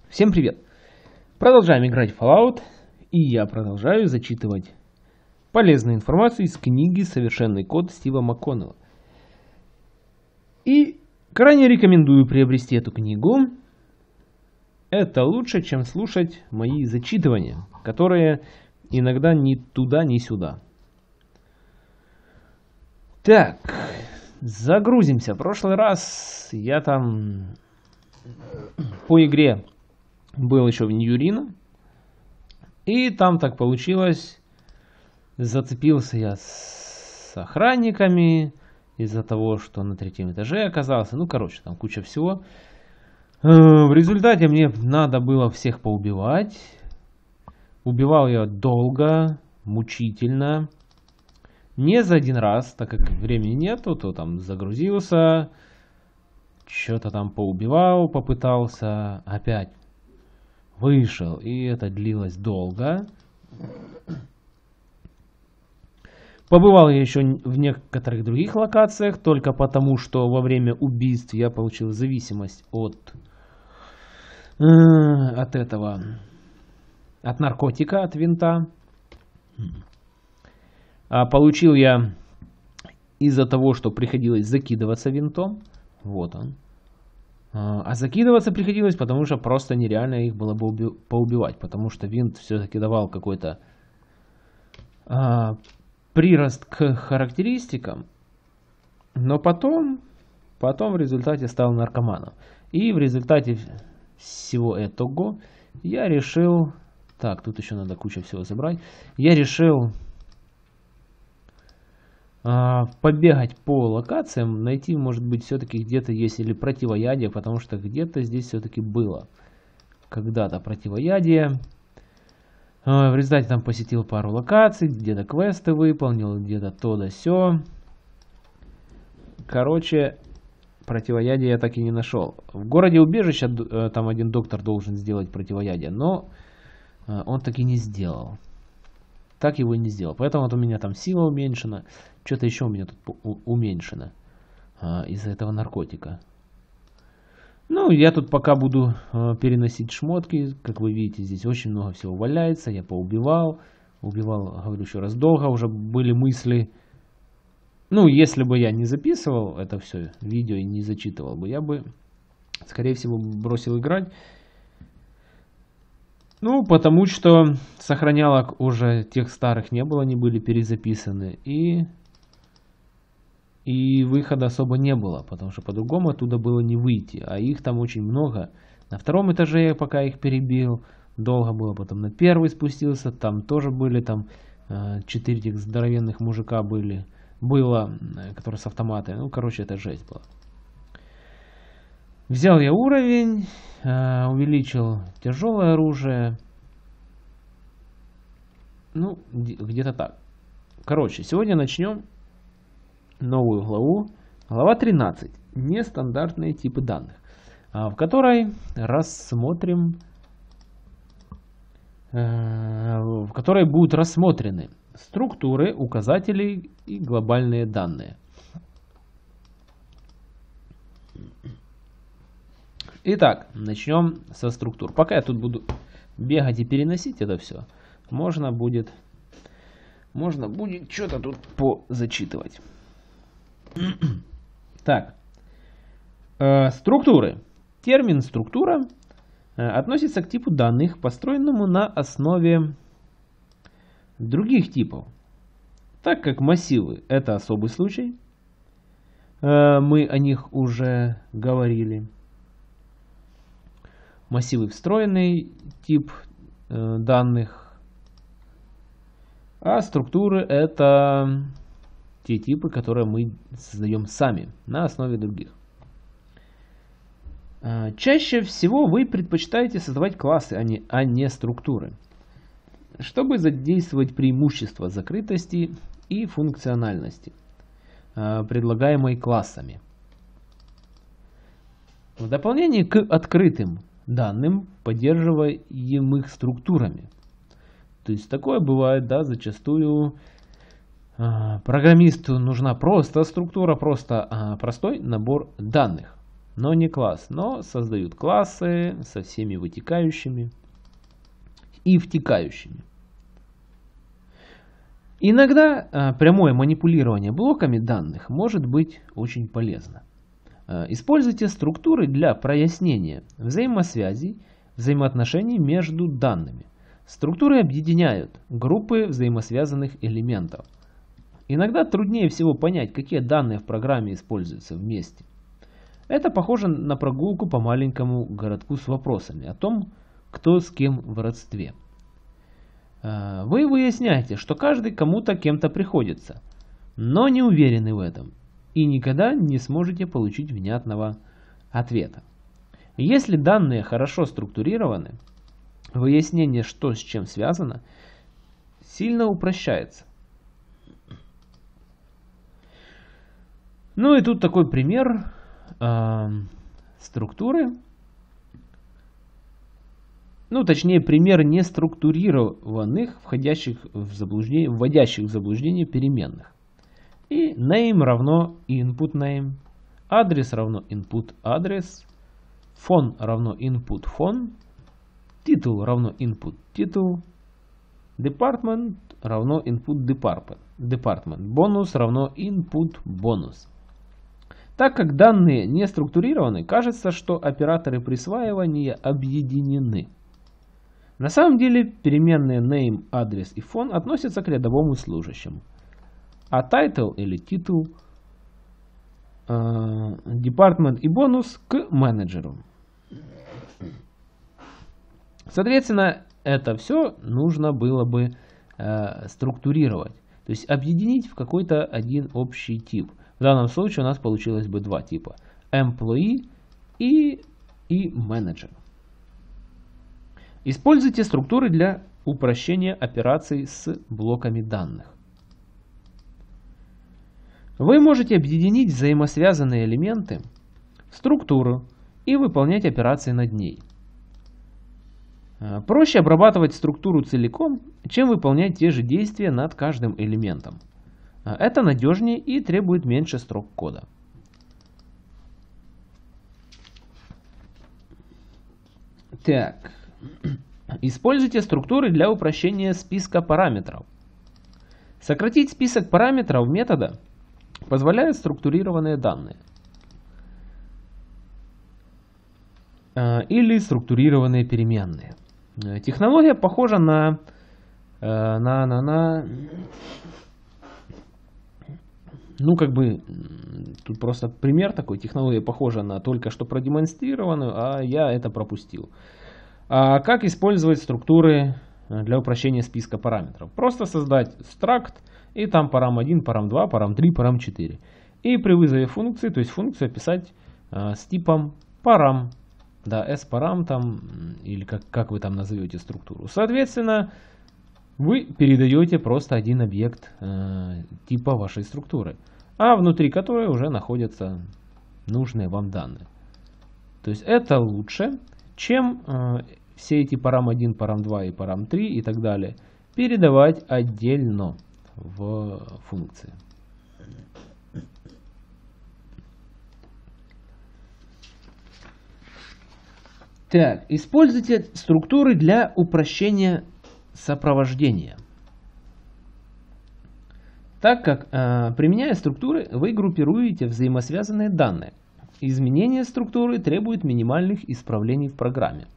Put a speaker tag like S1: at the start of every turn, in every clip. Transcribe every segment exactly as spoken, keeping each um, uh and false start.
S1: Всем привет! Продолжаем играть в Fallout, и я продолжаю зачитывать полезную информацию из книги «Совершенный код» Стива МакКоннелла. И крайне рекомендую приобрести эту книгу. Это лучше, чем слушать мои зачитывания, которые иногда ни туда, ни сюда. Так, загрузимся. В прошлый раз я там по игре был еще в Ньюрино. И там так получилось, зацепился я с охранниками из-за того, что на третьем этаже оказался. Ну, короче, там куча всего. В результате мне надо было всех поубивать. Убивал я долго, мучительно. Не за один раз, так как времени нету, то там загрузился. Что-то там поубивал, попытался. Опять вышел. И это длилось долго. Побывал я еще в некоторых других локациях, только потому, что во время убийств я получил зависимость от, э, от этого, от наркотика, от винта. А получил я из-за того, что приходилось закидываться винтом. Вот он. А закидываться приходилось, потому что просто нереально их было бы уби поубивать. Потому что винт все-таки давал какой-то а, прирост к характеристикам. Но потом, потом в результате стал наркоманом. И в результате всего этого я решил... Так, тут еще надо кучу всего забрать. Я решил... побегать по локациям, найти, может быть, все-таки где-то есть или противоядие, потому что где-то здесь все-таки было когда-то противоядие. В результате там посетил пару локаций, где-то квесты выполнил, где-то то да сё. Короче, противоядие я так и не нашел. В городе убежища там один доктор должен сделать противоядие, но он так и не сделал. Так его и не сделал. Поэтому вот у меня там сила уменьшена. Что-то еще у меня тут уменьшено. А, из-за этого наркотика. Ну, я тут пока буду а, переносить шмотки. Как вы видите, здесь очень много всего валяется. Я поубивал. Убивал, говорю еще раз, долго. Уже были мысли. Ну, если бы я не записывал это все видео и не зачитывал бы, я бы, скорее всего, бросил играть. Ну, потому что сохранялок уже тех старых не было, они были перезаписаны. И, и выхода особо не было, потому что по-другому оттуда было не выйти. А их там очень много. На втором этаже я пока их перебил, долго было. Потом на первый спустился, там тоже были, там четыре этих здоровенных мужика были. Было, которые с автоматами. Ну, короче, это жесть была. Взял я уровень, увеличил тяжелое оружие. Ну, где-то так. Короче, сегодня начнем новую главу. Глава тринадцать. Нестандартные типы данных. В которой рассмотрим... В которой будут рассмотрены структуры, указатели и глобальные данные. Итак, начнем со структур. Пока я тут буду бегать и переносить это все, можно будет, можно будет что-то тут позачитывать. Так, э, структуры. Термин структура э, относится к типу данных, построенному на основе других типов. Так как массивы — это особый случай, э, мы о них уже говорили. Массивы — встроенный тип э, данных, а структуры — это те типы, которые мы создаем сами на основе других. Э, чаще всего вы предпочитаете создавать классы, а не, а не структуры, чтобы задействовать преимущества закрытости и функциональности, э, предлагаемой классами. В дополнение к открытым данным, поддерживаемых структурами. То есть такое бывает, да, зачастую э, программисту нужна просто структура, просто э, простой набор данных. но не класс, но создают классы со всеми вытекающими и втекающими. Иногда а, прямое манипулирование блоками данных может быть очень полезно. А, используйте структуры для прояснения взаимосвязей, взаимоотношений между данными. Структуры объединяют группы взаимосвязанных элементов. Иногда труднее всего понять, какие данные в программе используются вместе. Это похоже на прогулку по маленькому городку с вопросами о том, кто с кем в родстве. Вы выясняете, что каждый кому-то кем-то приходится, но не уверены в этом и никогда не сможете получить внятного ответа. Если данные хорошо структурированы, выяснение, что с чем связано, сильно упрощается. Ну и тут такой пример э, структуры. Ну, точнее, пример неструктурированных, входящих в заблуждение, вводящих в заблуждение переменных. И name равно input name, адрес равно input адрес, фон равно input фон, титул равно input титул, department равно input department, department, бонус равно input бонус. Так как данные не структурированы, кажется, что операторы присваивания объединены. На самом деле переменные name, адрес и фон относятся к рядовому служащему, а title или титул, э, department и бонус к менеджеру. Соответственно, это все нужно было бы э, структурировать, то есть объединить в какой-то один общий тип. В данном случае у нас получилось бы два типа: employee и, и manager. Используйте структуры для упрощения операций с блоками данных. Вы можете объединить взаимосвязанные элементы в структуру и выполнять операции над ней. Проще обрабатывать структуру целиком, чем выполнять те же действия над каждым элементом. Это надежнее и требует меньше строк кода. Так. Используйте структуры для упрощения списка параметров. Сократить список параметров метода позволяют структурированные данные. Или структурированные переменные. Технология похожа на, на, на, на ну как бы тут просто пример такой. Технология похожа на только что продемонстрированную, а я это пропустил. А как использовать структуры для упрощения списка параметров? Просто создать struct и там парам один, парам два, парам три, парам четыре. И при вызове функции, то есть функцию описать а, с типом param. Да, s-param там, или как, как вы там назовете структуру. Соответственно, вы передаете просто один объект э, типа вашей структуры, а внутри которой уже находятся нужные вам данные. То есть это лучше, чем э, все эти парам один, парам два и парам три и так далее передавать отдельно в функции. Так, используйте структуры для упрощения сопровождения. Так как, э, применяя структуры, вы группируете взаимосвязанные данные. Изменение структуры требует минимальных исправлений в программе.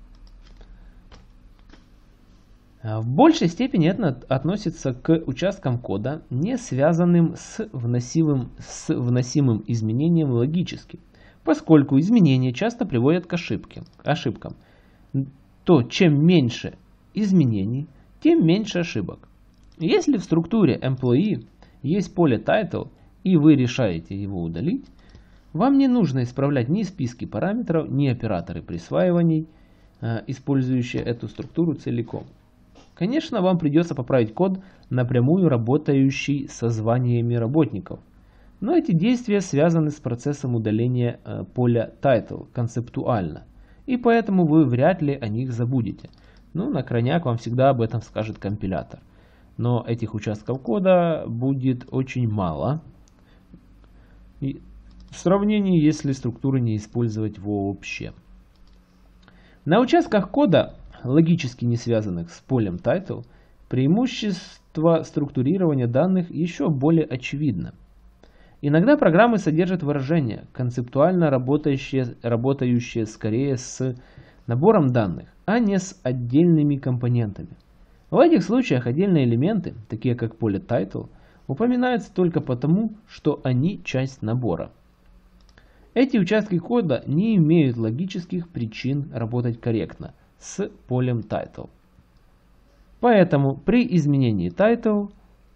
S1: В большей степени это относится к участкам кода, не связанным с вносимым, с вносимым изменением логически, поскольку изменения часто приводят к ошибке, ошибкам. То чем меньше изменений, тем меньше ошибок. Если в структуре employee есть поле title и вы решаете его удалить, вам не нужно исправлять ни списки параметров, ни операторы присваиваний, использующие эту структуру целиком. Конечно, вам придется поправить код, напрямую работающий со званиями работников. Но эти действия связаны с процессом удаления э, поля title концептуально, и поэтому вы вряд ли о них забудете. Ну, на крайняк вам всегда об этом скажет компилятор. Но этих участков кода будет очень мало. И, в сравнении, если структуры не использовать вообще. На участках кода, логически не связанных с полем title, преимущество структурирования данных еще более очевидно. Иногда программы содержат выражения, концептуально работающие, работающие скорее с набором данных, а не с отдельными компонентами. В этих случаях отдельные элементы, такие как поле title, упоминаются только потому, что они часть набора. Эти участки кода не имеют логических причин работать корректно с полем title. Поэтому при изменении title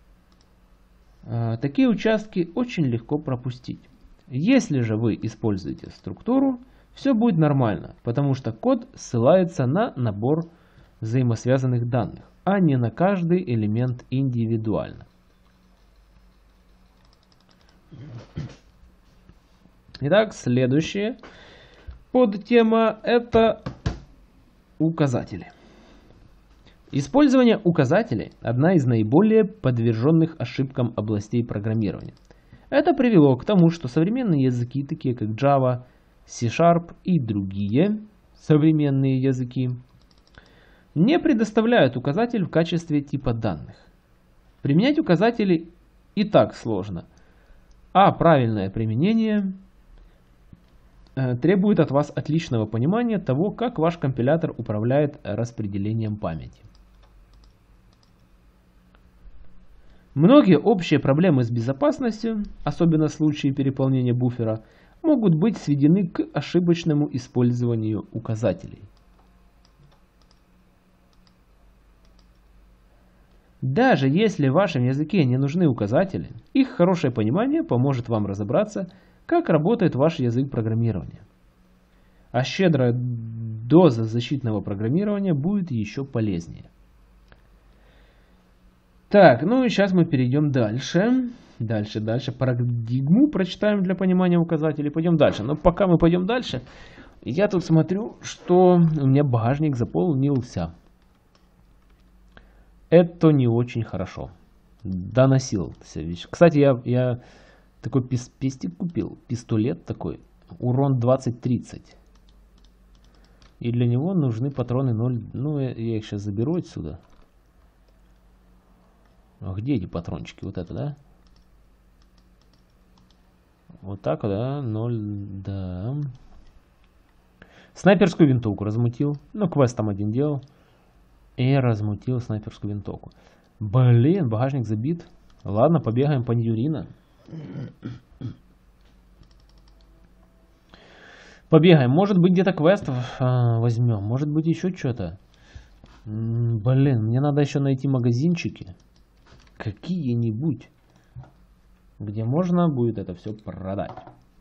S1: э, такие участки очень легко пропустить. Если же вы используете структуру, все будет нормально, потому что код ссылается на набор взаимосвязанных данных, а не на каждый элемент индивидуально. Итак, следующая подтема – это указатели. Использование указателей – одна из наиболее подверженных ошибкам областей программирования. Это привело к тому, что современные языки, такие как Java, C-Sharp и другие современные языки, не предоставляют указатель в качестве типа данных. Применять указатели и так сложно, а правильное применение э, требует от вас отличного понимания того, как ваш компилятор управляет распределением памяти. Многие общие проблемы с безопасностью, особенно в случае переполнения буфера, могут быть сведены к ошибочному использованию указателей. Даже если в вашем языке не нужны указатели, их хорошее понимание поможет вам разобраться, как работает ваш язык программирования. А щедрая доза защитного программирования будет еще полезнее. Так, ну и сейчас мы перейдем дальше. Дальше, дальше. Парадигму прочитаем для понимания указателей. Пойдем дальше. Но пока мы пойдем дальше, я тут смотрю, что у меня багажник заполнился. Это не очень хорошо. Доносился. Кстати, я, я такой пис, пестик купил. Пистолет такой. Урон двадцать тридцать. И для него нужны патроны ноль. Ну, я, я их сейчас заберу отсюда. А где эти патрончики? Вот это, да? Вот так, да? ноль, да. Снайперскую винтовку размутил. Ну, квест там один делал. И размутил снайперскую винтовку. Блин, багажник забит. Ладно, побегаем по Ньюрина. Побегаем. Может быть, где-то квест а, возьмем. Может быть, еще что-то. Блин, мне надо еще найти магазинчики. Какие-нибудь. Где можно будет это все продать.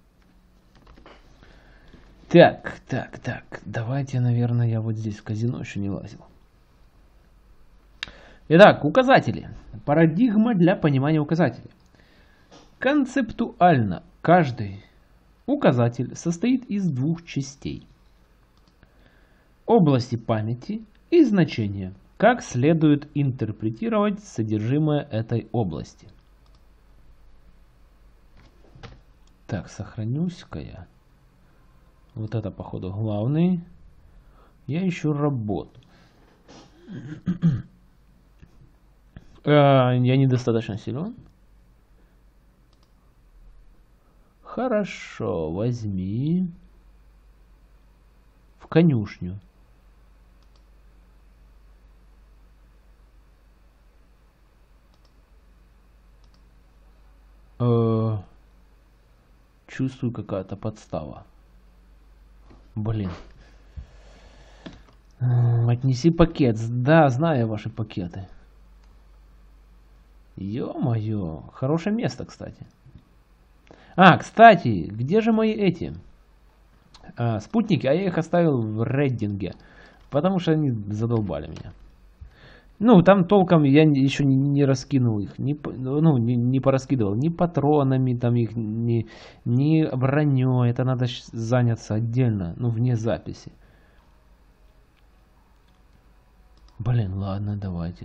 S1: Так, так, так. Давайте, наверное, я вот здесь в казино еще не лазил. Итак, указатели. Парадигма для понимания указателей. Концептуально каждый указатель состоит из двух частей. Области памяти и значения. Как следует интерпретировать содержимое этой области. Так, сохранюсь-ка я. Вот это, походу, главный. Я ищу работу. Я недостаточно силен. Хорошо, возьми в конюшню. Э, чувствую, какая-то подстава. Блин. Отнеси пакет. Да, знаю ваши пакеты. Ё-моё. Хорошее место, кстати. А, кстати, где же мои эти а, спутники? А я их оставил в Рейдинге, потому что они задолбали меня. Ну, там толком я еще не, не раскинул их. Не, ну, не, не пораскидывал ни патронами, там их, ни, ни броней. Это надо заняться отдельно, ну, вне записи. Блин, ладно, давайте.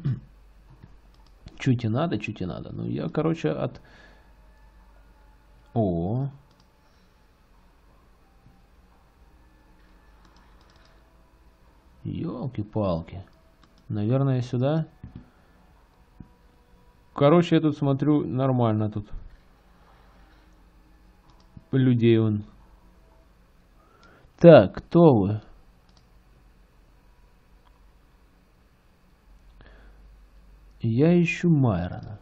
S1: Чуть и надо, чуть и надо. Ну, я, короче, от... О. Ёлки-палки. Наверное, сюда. Короче, я тут смотрю, нормально тут. Людей он. Так, кто вы? Я ищу Майрона.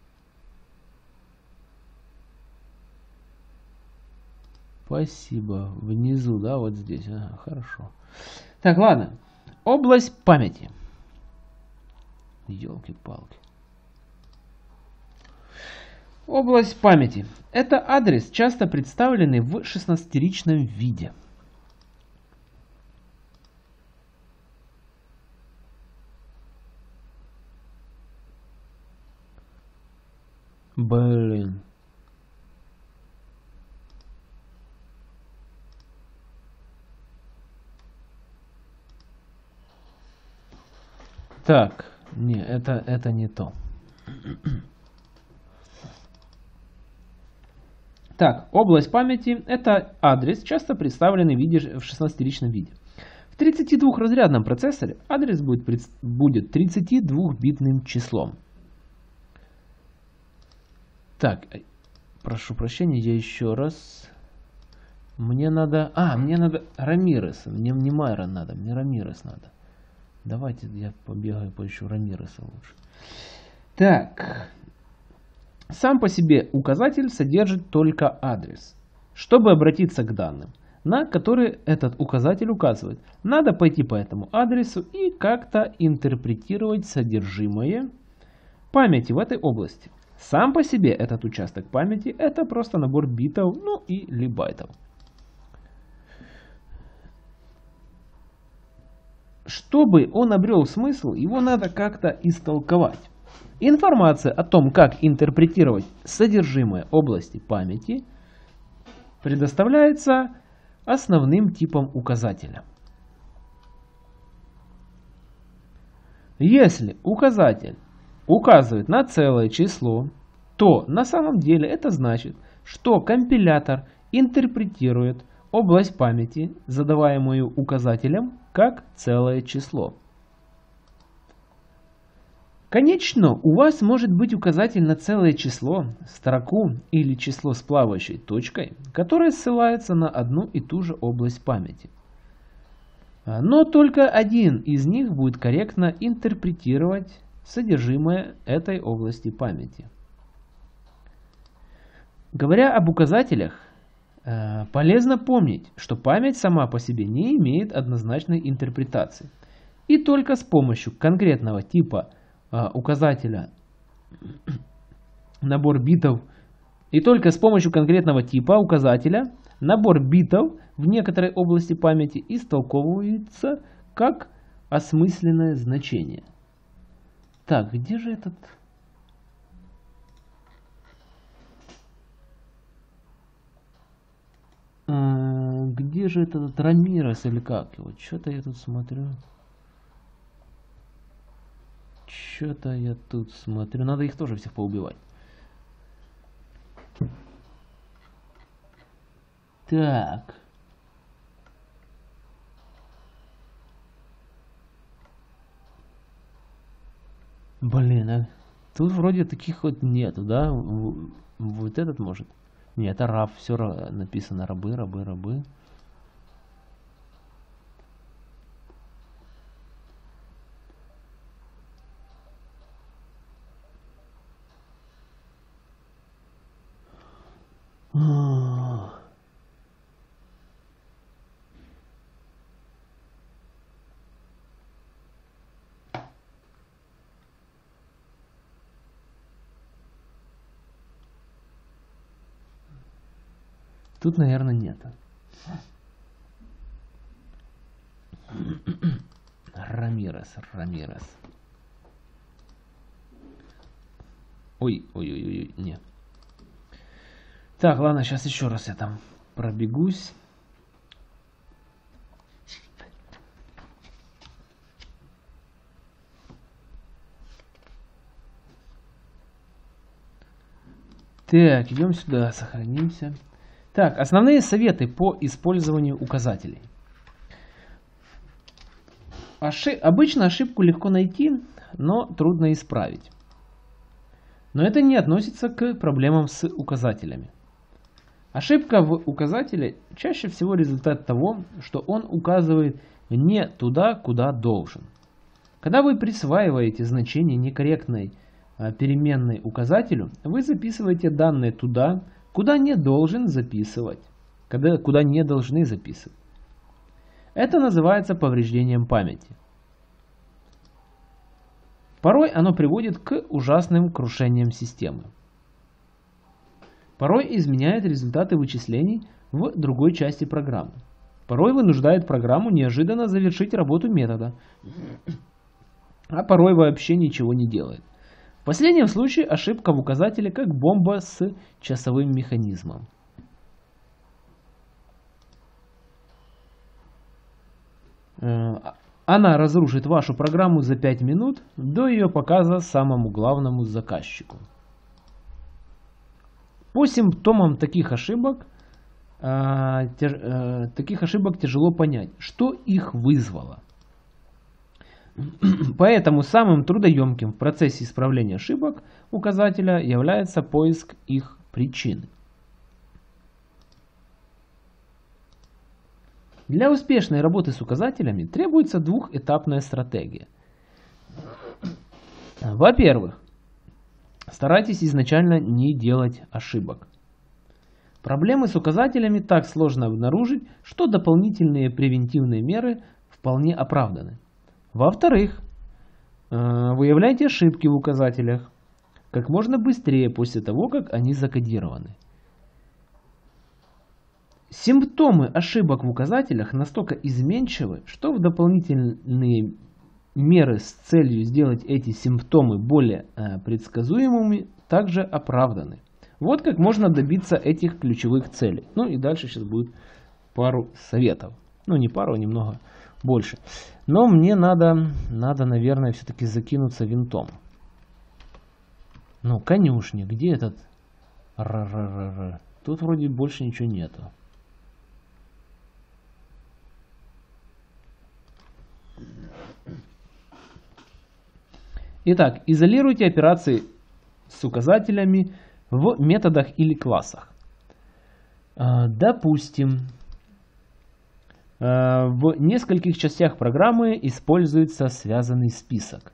S1: Спасибо. Внизу, да, вот здесь. Ага, хорошо. Так, ладно. Область памяти. Ёлки-палки. Область памяти. Это адрес, часто представленный в шестнадцатиричном виде. Блин. Так, не, это, это не то. Так, область памяти – это адрес, часто представленный в, виде, в шестнадцатиричном виде. В тридцатидвухразрядном процессоре адрес будет, будет тридцатидвухбитным числом. Так, прошу прощения, я еще раз. Мне надо... А, мне надо Рамирес. Мне не Майрон надо, мне Рамирес надо. Давайте я побегаю, поищу Рамиреса лучше. Так. Сам по себе указатель содержит только адрес. Чтобы обратиться к данным, на которые этот указатель указывает, надо пойти по этому адресу и как-то интерпретировать содержимое памяти в этой области. Сам по себе этот участок памяти – это просто набор битов, ну или байтов. Чтобы он обрел смысл, его надо как-то истолковать. Информация о том, как интерпретировать содержимое области памяти, предоставляется основным типом указателя. Если указатель указывает на целое число, то на самом деле это значит, что компилятор интерпретирует область памяти, задаваемую указателем, как целое число. Конечно, у вас может быть указатель на целое число, строку или число с плавающей точкой, которое ссылается на одну и ту же область памяти. Но только один из них будет корректно интерпретировать содержимое этой области памяти. Говоря об указателях, полезно помнить, что память сама по себе не имеет однозначной интерпретации. И только с помощью конкретного типа указателя набор битов и только с помощью конкретного типа указателя набор битов в некоторой области памяти истолковывается как осмысленное значение. Так, где же этот... А, где же этот Рамирес или как его? Что-то я тут смотрю. Что-то я тут смотрю. Надо их тоже всех поубивать. Так. Блин, а тут вроде таких вот нету, да? Вот этот может. Нет, это раб. Все написано рабы, рабы, рабы. Тут, наверное, нет. Рамирес, Рамирес. Ой, ой, ой, ой, нет. Так, ладно, сейчас еще раз я там пробегусь. Так, идем сюда, сохранимся. Так, основные советы по использованию указателей. Ошиб... Обычно ошибку легко найти, но трудно исправить. Но это не относится к проблемам с указателями. Ошибка в указателе чаще всего результат того, что он указывает не туда, куда должен. Когда вы присваиваете значение некорректной переменной указателю, вы записываете данные туда, куда не должен записывать, когда, куда не должны записывать. Это называется повреждением памяти. Порой оно приводит к ужасным крушениям системы. Порой изменяет результаты вычислений в другой части программы. Порой вынуждает программу неожиданно завершить работу метода, а порой вообще ничего не делает. В последнем случае ошибка в указателе как бомба с часовым механизмом. Она разрушит вашу программу за пять минут до ее показа самому главному заказчику. По симптомам таких ошибок, э, тяж, э, таких ошибок тяжело понять, что их вызвало. Поэтому самым трудоемким в процессе исправления ошибок указателя является поиск их причины. Для успешной работы с указателями требуется двухэтапная стратегия. Во-первых, старайтесь изначально не делать ошибок. Проблемы с указателями так сложно обнаружить, что дополнительные превентивные меры вполне оправданы. Во-вторых, выявляйте ошибки в указателях как можно быстрее после того, как они закодированы. Симптомы ошибок в указателях настолько изменчивы, что в дополнительные меры с целью сделать эти симптомы более э, предсказуемыми также оправданы. Вот как можно добиться этих ключевых целей. Ну и дальше сейчас будет пару советов. Ну не пару, а немного больше. Но мне надо, надо наверное, все-таки закинуться винтом. Ну, конюшни, где этот? Р-р-р-р. Тут вроде больше ничего нету. Итак, изолируйте операции с указателями в методах или классах. Допустим, в нескольких частях программы используется связанный список.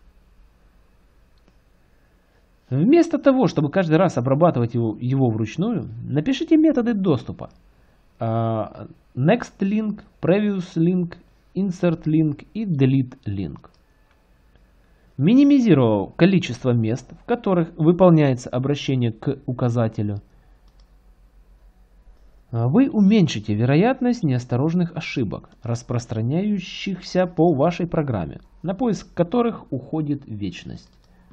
S1: Вместо того, чтобы каждый раз обрабатывать его, его вручную, напишите методы доступа. NextLink, PreviousLink, InsertLink и DeleteLink. Минимизировав количество мест, в которых выполняется обращение к указателю, вы уменьшите вероятность неосторожных ошибок, распространяющихся по вашей программе, на поиск которых уходит вечность.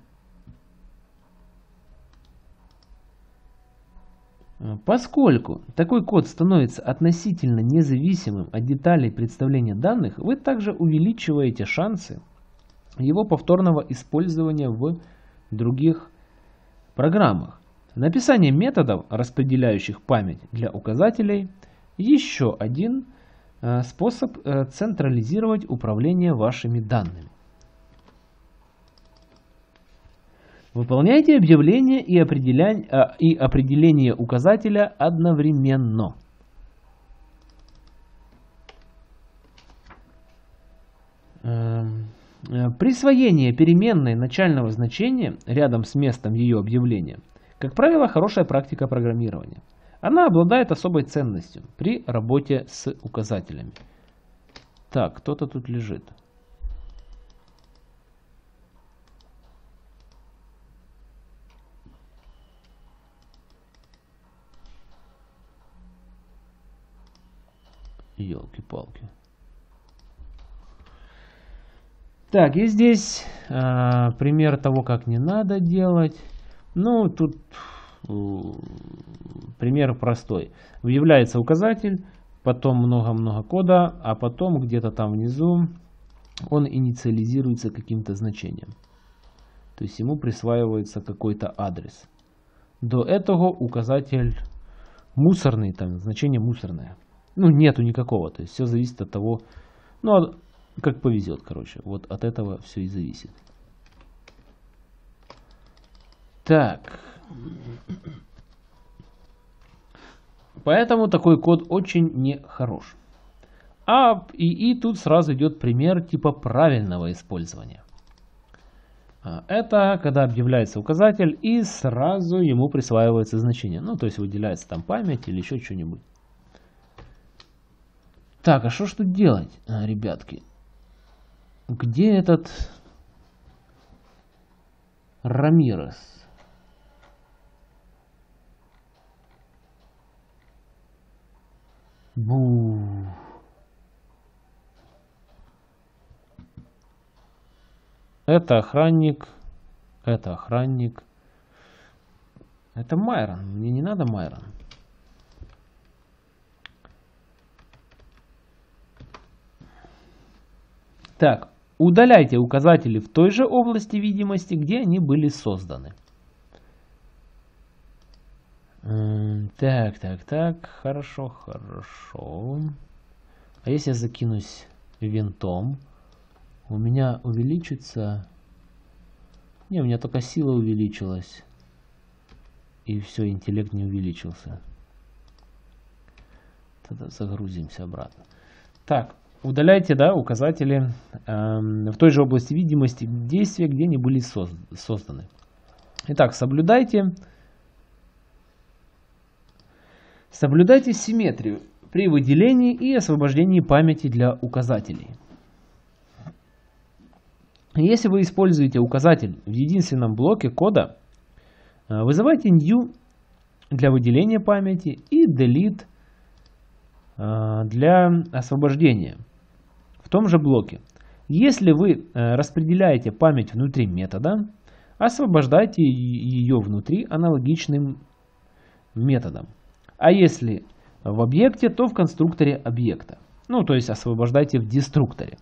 S1: Поскольку такой код становится относительно независимым от деталей представления данных, вы также увеличиваете шансы его повторного использования в других программах. Написание методов, распределяющих память для указателей, еще один э, способ э, централизировать управление вашими данными. Выполняйте объявление и определение, э, и определение указателя одновременно. Эм... Присвоение переменной начального значения рядом с местом ее объявления, как правило, хорошая практика программирования. Она обладает особой ценностью при работе с указателями. Так, кто-то тут лежит. Ёлки-палки. Так, и здесь э, пример того, как не надо делать. Ну, тут э, пример простой. Выявляется указатель, потом много-много кода, а потом где-то там внизу он инициализируется каким-то значением. То есть ему присваивается какой-то адрес. до этого указатель мусорный, там значение мусорное. Ну, нету никакого, то есть все зависит от того, ну, как повезет, короче. Вот от этого все и зависит. Так. Поэтому такой код очень нехорош. А и, и тут сразу идет пример типа правильного использования. Это когда объявляется указатель и сразу ему присваивается значение. Ну, то есть выделяется там память или еще что-нибудь. Так, а что ж тут делать, ребятки? Где этот Рамирес? Бу. Это охранник. Это охранник. Это Майрон. Мне не надо Майрон. Так, удаляйте указатели в той же области видимости, где они были созданы. Так, так, так, хорошо, хорошо. А если я закинусь винтом, у меня увеличится... Не, у меня только сила увеличилась. И все, интеллект не увеличился. Тогда загрузимся обратно. Так, удаляйте, да, указатели эм, в той же области видимости действия, где они были созд созданы. Итак, соблюдайте... Соблюдайте симметрию при выделении и освобождении памяти для указателей. Если вы используете указатель в единственном блоке кода, вызывайте new для выделения памяти и delete для освобождения в том же блоке. Если вы распределяете память внутри метода, освобождайте ее внутри аналогичным методом. А если в объекте, то в конструкторе объекта. Ну, то есть освобождайте в деструкторе.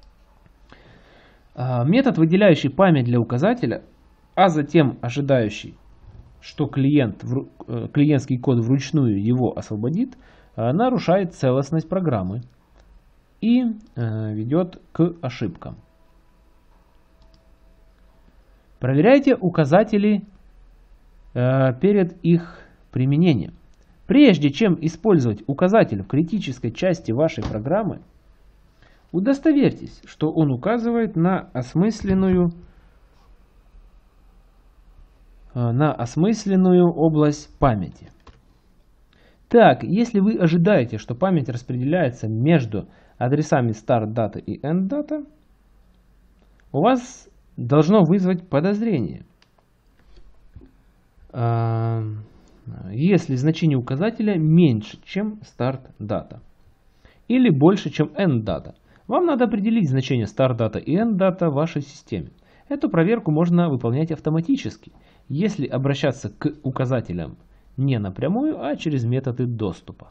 S1: Метод, выделяющий память для указателя, а затем ожидающий, что клиент, клиентский код вручную его освободит, нарушает целостность программы и ведет к ошибкам. Проверяйте указатели перед их применением. Прежде чем использовать указатель в критической части вашей программы, удостоверьтесь, что он указывает на осмысленную, на осмысленную область памяти. Так, если вы ожидаете, что память распределяется между адресами start data и end data, у вас должно вызвать подозрение. Если значение указателя меньше, чем start data, или больше, чем end data, вам надо определить значение start data и end data в вашей системе. Эту проверку можно выполнять автоматически, если обращаться к указателям не напрямую, а через методы доступа.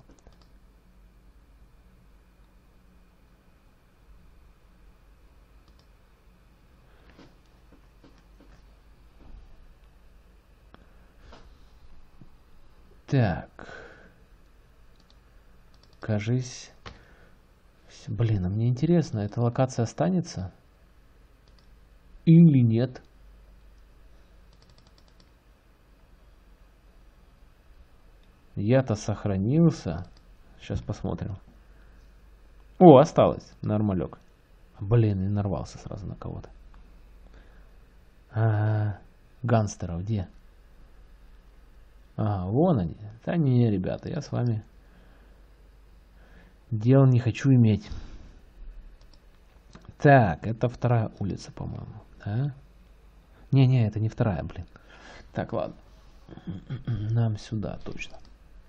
S1: Так, кажись, блин, а мне интересно, эта локация останется или нет? Я-то сохранился. Сейчас посмотрим. О, осталось, нормалек. Блин, и нарвался сразу на кого-то. А, гангстеров где? А, вон они. Да не, ребята, я с вами дел не хочу иметь. Так, это вторая улица, по-моему. Да? Не-не, это не вторая, блин. Так, ладно. Нам сюда точно.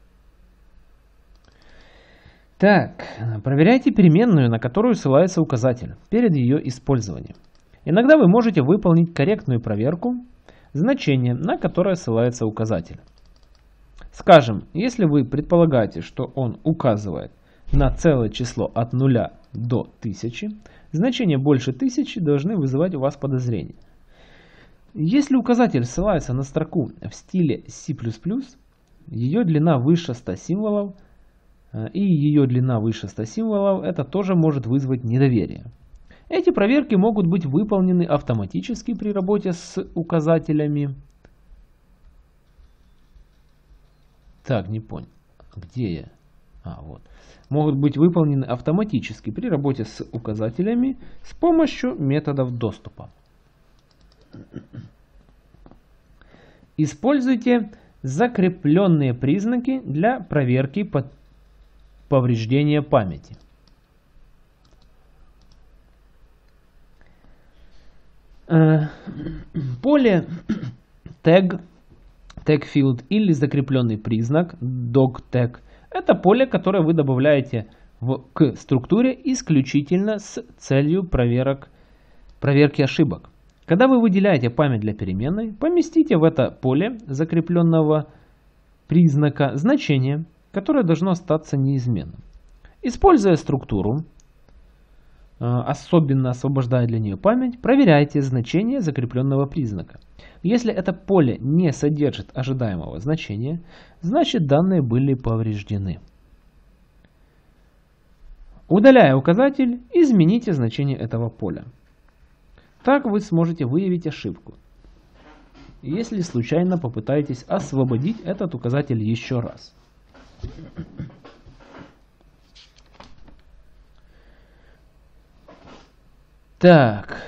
S1: Так, проверяйте переменную, на которую ссылается указатель, перед ее использованием. Иногда вы можете выполнить корректную проверку значения, на которое ссылается указатель. Скажем, если вы предполагаете, что он указывает на целое число от нуля до тысячи, значения больше тысячи должны вызывать у вас подозрение. Если указатель ссылается на строку в стиле си плюс плюс, ее длина выше ста символов, и ее длина выше ста символов, это тоже может вызвать недоверие. Эти проверки могут быть выполнены автоматически при работе с указателями. Так, не понял. Где я? А, вот. Могут быть выполнены автоматически при работе с указателями с помощью методов доступа. Используйте закрепленные признаки для проверки повреждения памяти. Поле tag, tag field или закрепленный признак dog tag — это поле, которое вы добавляете в, к структуре исключительно с целью проверок, проверки ошибок. Когда вы выделяете память для переменной, поместите в это поле закрепленного признака значение, которое должно остаться неизменным. Используя структуру, особенно освобождая для нее память, проверяйте значение закрепленного признака. Если это поле не содержит ожидаемого значения, значит данные были повреждены. Удаляя указатель, измените значение этого поля. Так вы сможете выявить ошибку, если случайно попытаетесь освободить этот указатель еще раз. Так.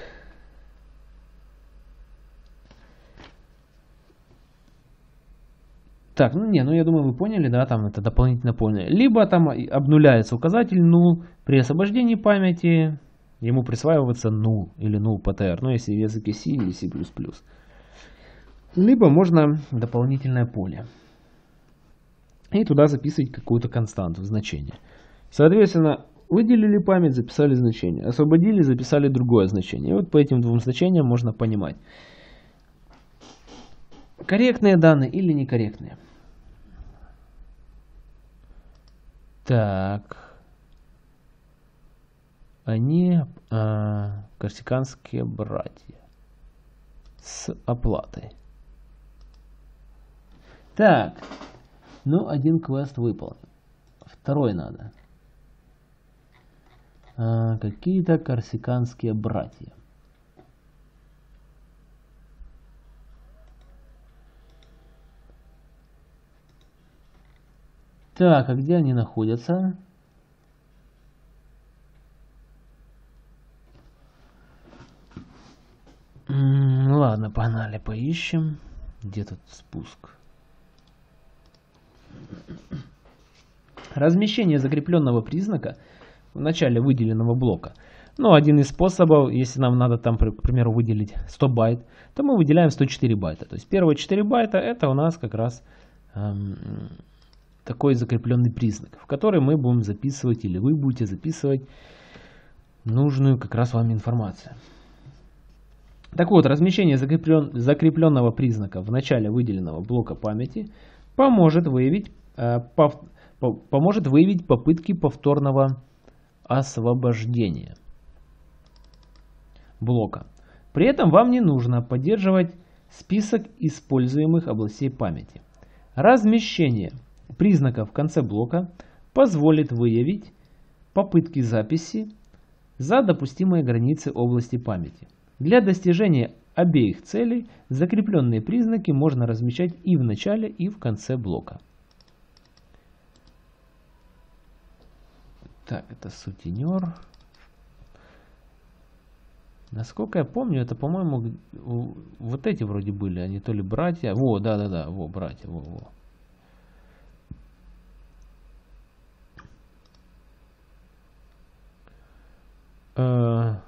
S1: Так, ну не, ну я думаю, вы поняли, да, там это дополнительно поняли. Либо там обнуляется указатель null при освобождении памяти. Ему присваивается null или null пэ тэ эр, ну если в языке C или си плюс плюс. Либо можно дополнительное поле. И туда записывать какую-то константу, значение. Соответственно, выделили память, записали значение. Освободили, записали другое значение. И вот по этим двум значениям можно понимать, корректные данные или некорректные. Так. Они а, корсиканские братья с оплатой. Так, ну один квест выполнен. Второй надо. А, какие-то корсиканские братья. Так, а где они находятся? Ладно, погнали, поищем. Где тут спуск? Размещение закрепленного признака в начале выделенного блока. Ну, один из способов, если нам надо там, к примеру, выделить сто байт, то мы выделяем сто четыре байта. То есть первые четыре байта это у нас как раз эм, такой закрепленный признак, в который мы будем записывать, или вы будете записывать нужную как раз вам информацию. Так вот, размещение закреплен, закрепленного признака в начале выделенного блока памяти поможет выявить, э, пов, по, поможет выявить попытки повторного освобождения блока. При этом вам не нужно поддерживать список используемых областей памяти. Размещение признака в конце блока позволит выявить попытки записи за допустимые границы области памяти. Для достижения обеих целей закрепленные признаки можно размещать и в начале, и в конце блока. Так, это сутенер. Насколько я помню, это, по-моему, вот эти вроде были, они то ли братья. Во, да-да-да, во, братья, во, во. Э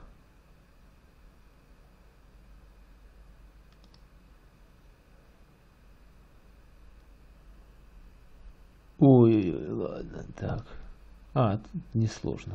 S1: Ой, ладно, так. А, тут несложно.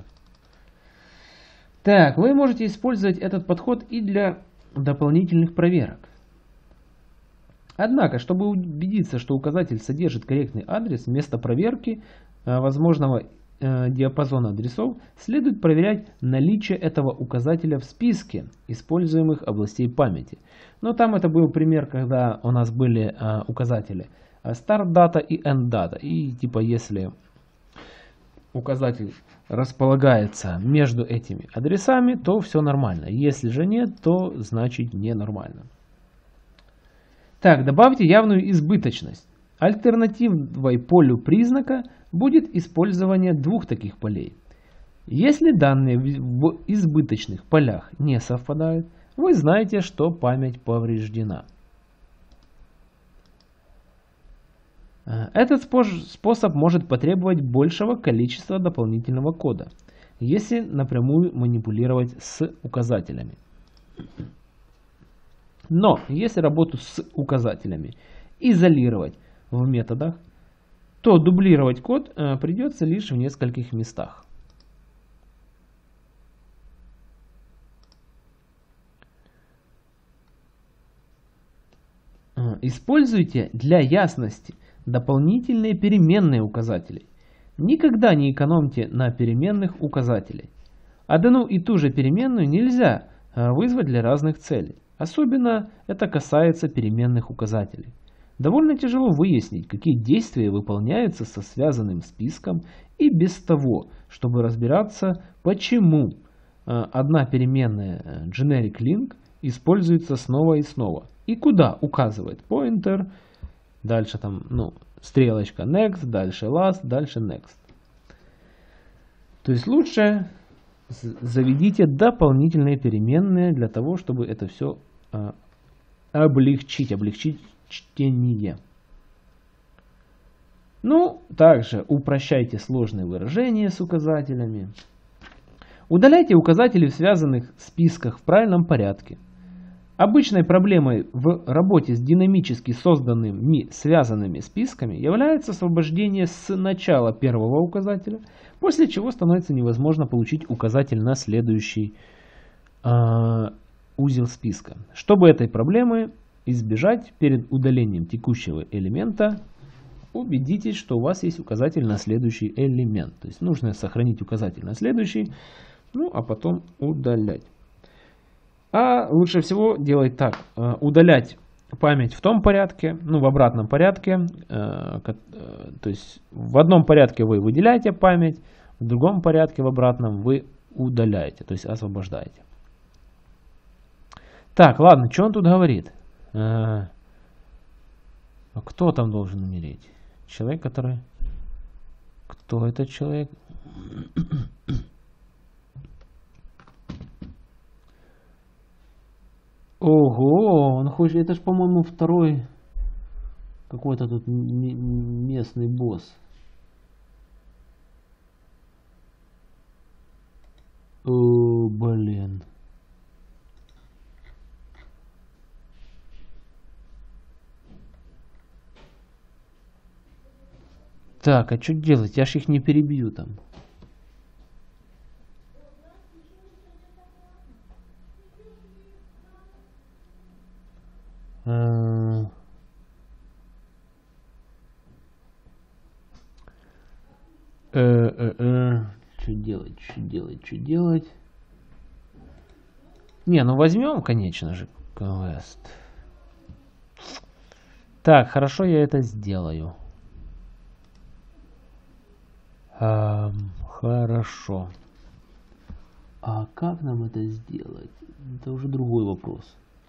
S1: Так, вы можете использовать этот подход и для дополнительных проверок. Однако, чтобы убедиться, что указатель содержит корректный адрес, вместо проверки возможного э, диапазона адресов, следует проверять наличие этого указателя в списке используемых областей памяти. Но там это был пример, когда у нас были э, указатели start data и end data. И типа если указатель располагается между этими адресами, то все нормально. Если же нет, то значит ненормально. Так, добавьте явную избыточность. Альтернативой полю признака будет использование двух таких полей. Если данные в избыточных полях не совпадают, вы знаете, что память повреждена. Этот способ может потребовать большего количества дополнительного кода, если напрямую манипулировать с указателями. Но если работу с указателями изолировать в методах, то дублировать код придется лишь в нескольких местах. Используйте для ясности дополнительные переменные указатели. Никогда не экономьте на переменных указателей. Одну и ту же переменную нельзя вызвать для разных целей. Особенно это касается переменных указателей. Довольно тяжело выяснить, какие действия выполняются со связанным списком и без того, чтобы разбираться, почему одна переменная generic link используется снова и снова. И куда указывает pointer, дальше там, ну, стрелочка next, дальше last, дальше next. То есть лучше заведите дополнительные переменные для того, чтобы это все а, облегчить, облегчить чтение. Ну, также упрощайте сложные выражения с указателями. Удаляйте указатели в связанных списках в правильном порядке. Обычной проблемой в работе с динамически созданными связанными списками является освобождение с начала первого указателя, после чего становится невозможно получить указатель на следующий э, узел списка. Чтобы этой проблемы избежать, перед удалением текущего элемента убедитесь, что у вас есть указатель на следующий элемент. То есть нужно сохранить указатель на следующий, ну а потом удалять. А лучше всего делать так. Удалять память в том порядке, ну в обратном порядке. То есть в одном порядке вы выделяете память, в другом порядке, в обратном, вы удаляете, то есть освобождаете. Так, ладно, что он тут говорит? Кто там должен умереть? Человек, который... Кто этот человек? Ого, он хочет, это ж, по-моему, второй какой-то тут местный босс. О, блин. Так, а что делать? Я ж их не перебью там. Э, э, э. Что делать, что делать, что делать? Не, ну возьмем, конечно же, квест. Так, хорошо, я это сделаю. Эм, хорошо. А как нам это сделать? Это уже другой вопрос.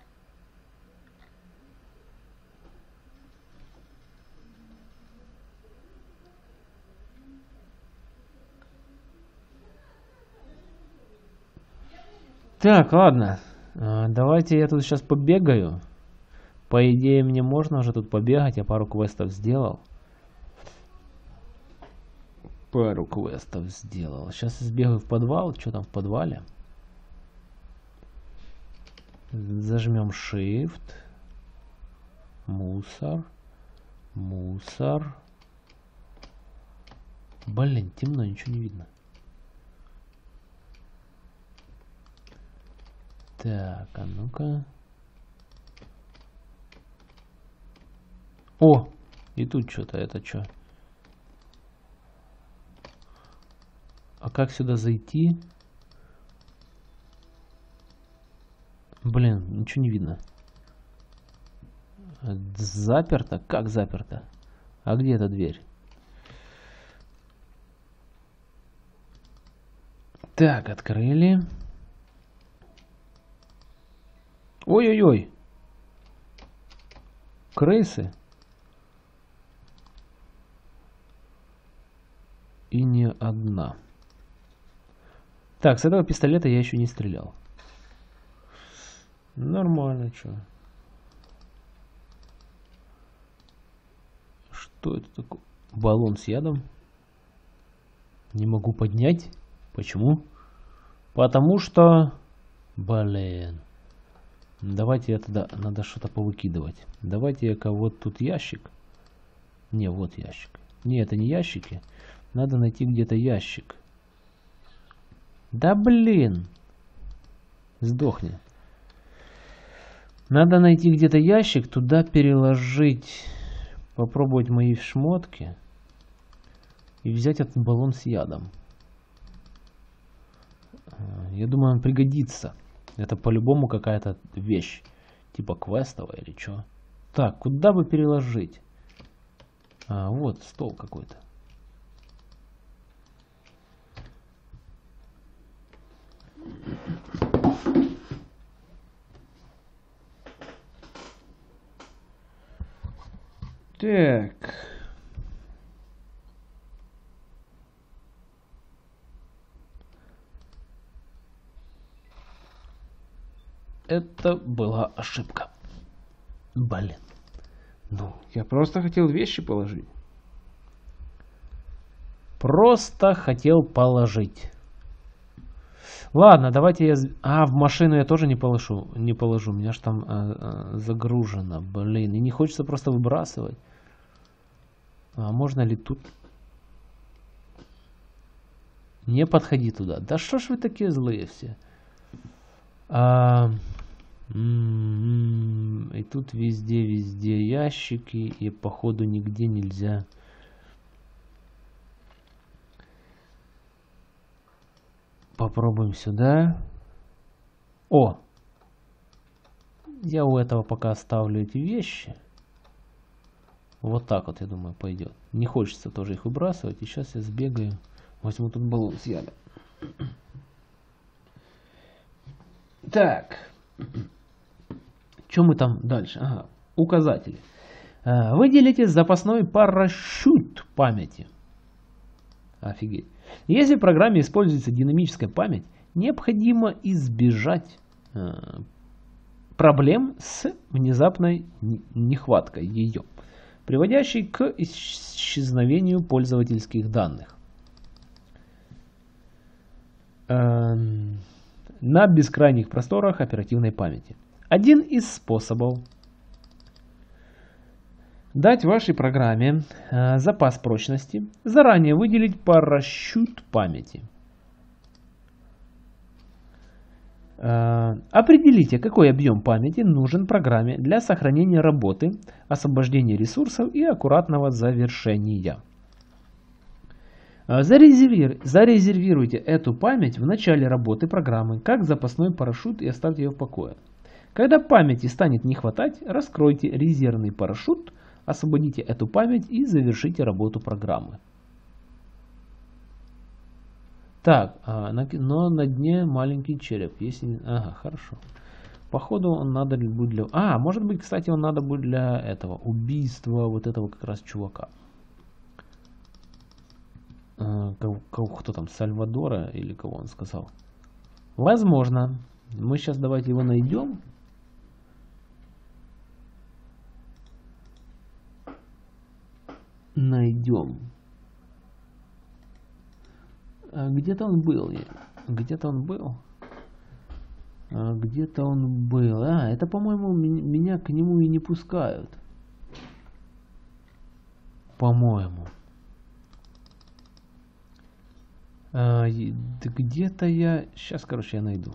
S1: Так, ладно. Давайте я тут сейчас побегаю. По идее, мне можно уже тут побегать. Я пару квестов сделал. Пару квестов сделал. Сейчас сбегаю в подвал. Что там в подвале? Зажмем Shift. Мусор. Мусор. Блин, темно, ничего не видно. Так, а ну-ка. О, и тут что-то, это что? как сюда зайти? Блин, ничего не видно. Заперто? Как заперто? А где эта дверь? Так, открыли. Ой-ой-ой. Крысы. И не одна. Так, с этого пистолета я еще не стрелял. Нормально, что? Что это такое? Баллон с ядом. Не могу поднять. Почему? Потому что... Блин. Давайте это... Да, надо что-то повыкидывать. Давайте я кого-то тут ящик. Не, вот ящик. Не, это не ящики. Надо найти где-то ящик. Да блин. Сдохни. Надо найти где-то ящик, туда переложить... Попробовать мои шмотки. И взять этот баллон с ядом. Я думаю, он пригодится. Это по-любому какая-то вещь. Типа квестовая или что. Так, куда бы переложить? А, вот стол какой-то. Так. Это была ошибка. Блин. Ну, я просто хотел вещи положить. Просто хотел положить. Ладно, давайте я... А, в машину я тоже не положу. Не положу. У меня ж там а, а, загружено. Блин, и не хочется просто выбрасывать. А можно ли тут... Не подходи туда. Да что ж вы такие злые все? А... И тут везде-везде ящики. И походу нигде нельзя... Попробуем сюда. О! Я у этого пока оставлю эти вещи. Вот так вот, я думаю, пойдет. Не хочется тоже их выбрасывать. И сейчас я сбегаю. Возьму тут баллон с ядом. Так. Что мы там дальше? Ага. Указатели. Выделите запасной парашют памяти. Офигеть. Если в программе используется динамическая память, необходимо избежать э, проблем с внезапной нехваткой ее, приводящей к исчезновению пользовательских данных. Э, на бескрайних просторах оперативной памяти. Один из способов дать вашей программе э, запас прочности, заранее выделить парашют памяти. Э, определите, какой объем памяти нужен программе для сохранения работы, освобождения ресурсов и аккуратного завершения. Э, зарезервир, зарезервируйте эту память в начале работы программы как запасной парашют и оставьте ее в покое. Когда памяти станет не хватать, раскройте резервный парашют, освободите эту память и завершите работу программы. Так, а, на, но на дне маленький череп. Если... Ага, хорошо. Походу он надо будет для... А, может быть, кстати, он надо будет для этого. Убийства вот этого как раз чувака. А, кого, кто там, Сальвадора или кого он сказал? Возможно. Мы сейчас давайте его найдем. Найдем. А где-то он был. Где-то он был. А где-то он был. А, это, по-моему, меня к нему и не пускают. По-моему. А, где-то я... Сейчас, короче, я найду.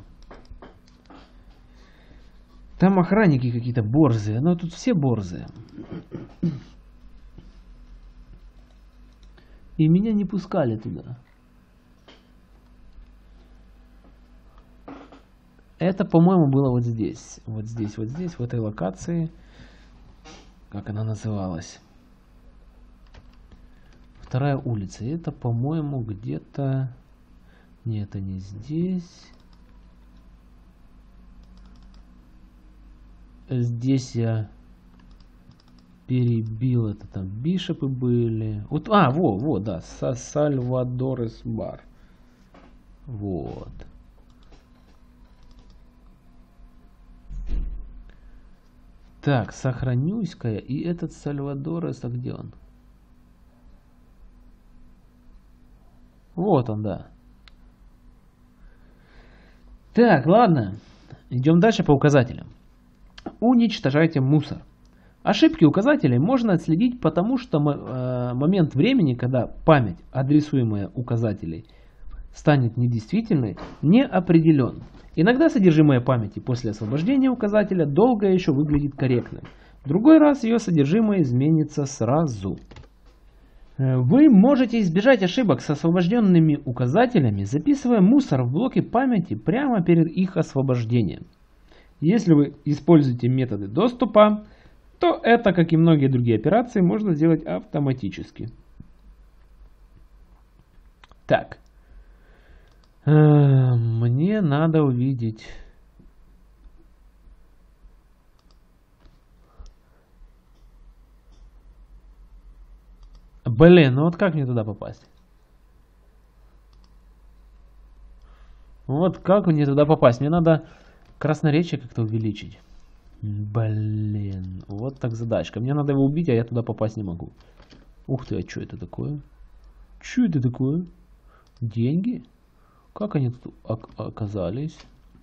S1: Там охранники какие-то борзые. Но тут все борзые. И меня не пускали туда. Это, по-моему, было вот здесь. Вот здесь, вот здесь, в этой локации. Как она называлась? Вторая улица. Это, по-моему, где-то... Нет, это не здесь. Здесь я перебил. Это там бишопы были. Вот, а, во, во, да. Сальвадорес бар. Вот. Так, сохранюсь-ка. И этот Сальвадорес, а где он? Вот он, да. Так, ладно. Идем дальше по указателям. Уничтожайте мусор. Ошибки указателей можно отследить, потому что э, момент времени, когда память, адресуемая указателей, станет недействительной, не определен. Иногда содержимое памяти после освобождения указателя долго еще выглядит корректным. В другой раз ее содержимое изменится сразу. Вы можете избежать ошибок с освобожденными указателями, записывая мусор в блоки памяти прямо перед их освобождением. Если вы используете методы доступа, то это, как и многие другие операции, можно сделать автоматически. Так. Мне надо увидеть... Блин, ну вот как мне туда попасть? Вот как мне туда попасть? Мне надо красноречие как-то увеличить. Блин, вот так задачка. Мне надо его убить, а я туда попасть не могу. Ух ты, а что это такое? Что это такое? Деньги? Как они тут оказались?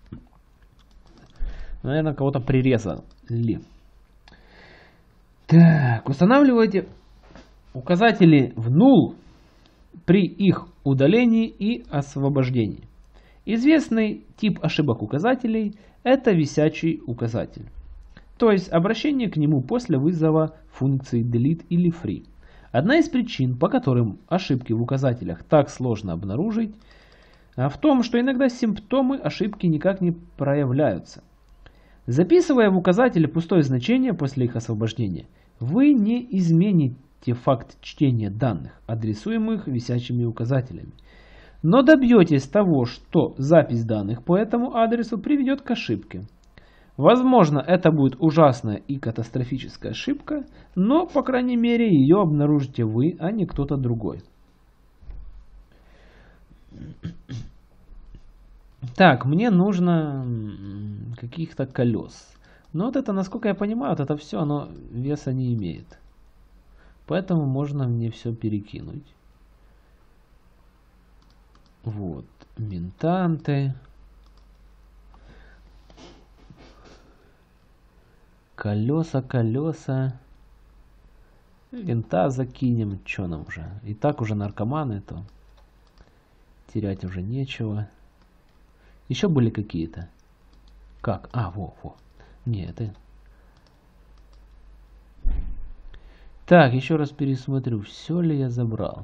S1: Наверное, кого-то прирезали. Так, устанавливайте указатели в null при их удалении и освобождении. Известный тип ошибок указателей – это висячий указатель. То есть обращение к нему после вызова функции delete или free. Одна из причин, по которым ошибки в указателях так сложно обнаружить, в том, что иногда симптомы ошибки никак не проявляются. Записывая в указатели пустое значение после их освобождения, вы не измените факт чтения данных, адресуемых висячими указателями, но добьетесь того, что запись данных по этому адресу приведет к ошибке. Возможно, это будет ужасная и катастрофическая ошибка, но, по крайней мере, ее обнаружите вы, а не кто-то другой. Так, мне нужно каких-то колес. Но вот это, насколько я понимаю, вот это все, оно веса не имеет. Поэтому можно мне все перекинуть. Вот, ментанты. Колеса, колеса. Винта закинем. Че нам уже? И так уже наркоманы, то терять уже нечего. Еще были какие-то. Как? А, во, во. Не, это... Так, еще раз пересмотрю, все ли я забрал.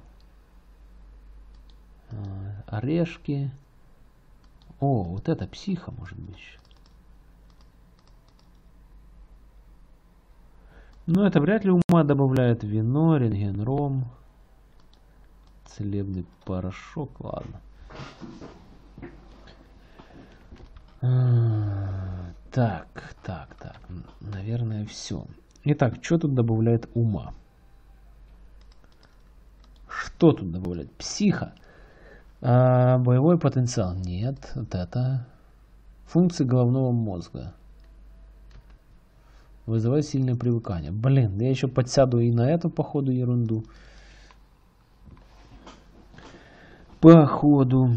S1: Орешки. О, вот это психа, может быть. Но это вряд ли ума добавляет. Вино, рентген-ром, целебный порошок. Ладно. Так, так, так. Наверное, все. Итак, что тут добавляет ума? Что тут добавляет? Психа. А, боевой потенциал. Нет, вот это. Функции головного мозга. Вызывает сильное привыкание. Блин, я еще подсяду и на эту, походу, ерунду. Походу.